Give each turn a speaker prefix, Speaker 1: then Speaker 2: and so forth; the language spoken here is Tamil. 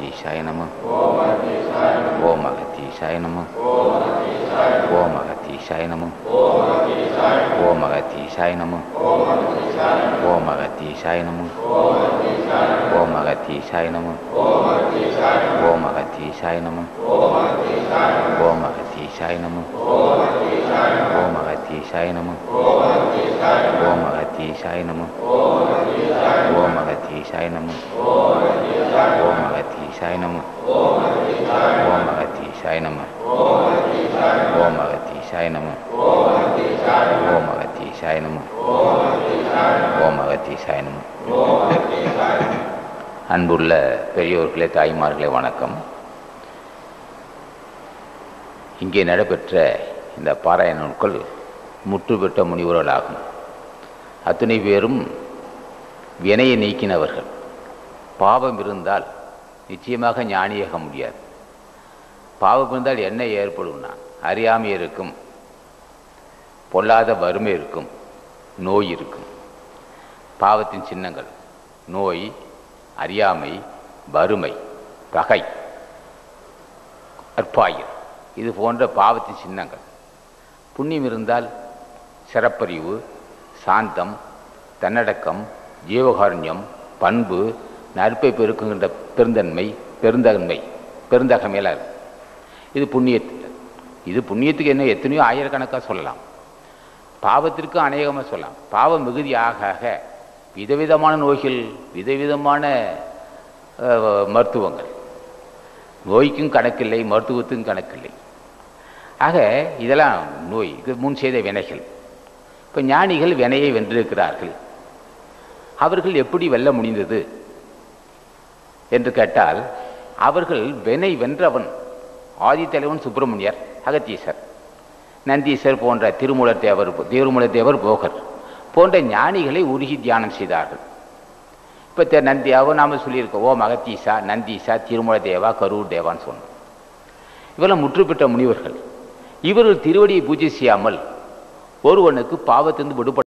Speaker 1: அகத்தீசாய நம. ஓம் அகத்தீசாய நம. ஓம் அகத்தீசாய நம. ஓம் அகத்தீசாய நம. ஓம் அகத்தீசாய நம. ஓம் அகத்தீசாய நம. ஓம் அகத்தீசாய நம. ஓம் அகத்தீசாய நம. ஓம் அகத்தீசாய நம. ஓம் அகத்தீசாய நம. ஓம் அகத்தீசாய நம. ஓம் அகத்தீசாய நம. ஓம் அகத்தீசாய நம. ஓம் அகத்தீசாய நம. ஓம் அகத்தீசாய நம. ஓம் அகத்தீசாய நம. அன்புள்ள பெரியோர்களே, தாய்மார்களே, வணக்கம். இங்கே நடைபெற்ற இந்த பாராயண நூல்கள் முற்று பெற்ற முனிவர்களாகும். அத்தனை பேரும் வினையை நீக்கினவர்கள். பாவம் இருந்தால் நிச்சயமாக ஞானியாக முடியாது. பாவம் இருந்தால் என்ன ஏற்படும்னா அறியாமை இருக்கும், பொல்லாத வறுமை இருக்கும், நோய் இருக்கும். பாவத்தின் சின்னங்கள் நோய், அறியாமை, வறுமை, பகை, அற்பாயிரம், இது போன்ற பாவத்தின் சின்னங்கள். புண்ணியம் இருந்தால் சிறப்பறிவு, சாந்தம், தன்னடக்கம், ஜீவகாருண்யம், பண்பு, நற்பை பெருக்குகின்ற பெருந்தகமையெல்லாம் இது புண்ணியத்துக்கு. இது புண்ணியத்துக்கு என்ன எத்தனையோ ஆயிரக்கணக்காக சொல்லலாம். பாவத்திற்கு அநேகமாக சொல்லலாம். பாவம் மிகுதியாக விதவிதமான நோய்கள், விதவிதமான மருத்துவங்கள். நோய்க்கும் கணக்கில்லை, மருத்துவத்துக்கும் கணக்கில்லை. ஆக இதெல்லாம் நோய், இது முன் செய்த வினைகள். இப்போ ஞானிகள் வினையை வென்றிருக்கிறார்கள். அவர்கள் எப்படி வெல்ல முடிந்தது என்று கேட்டால், அவர்கள் வினை வென்றவன் ஆதித்தலைவன் சுப்பிரமணியர், அகத்தீசர், நந்தீசர் போன்ற திருமூலத்தேவர் போகர் போன்ற ஞானிகளை உருகி தியானம் செய்தார்கள். இப்போ நந்தியாவும் நாம் சொல்லியிருக்கோம். ஓம் அகத்தீசா, நந்தீசா, திருமூலதேவா, கரூர் தேவான்னு சொன்னோம். இவெல்லாம் முற்று பெற்ற முனிவர்கள். இவர்கள் திருவடியை பூஜை செய்யாமல் ஒருவனுக்கு பாவத்திலிருந்து விடுபட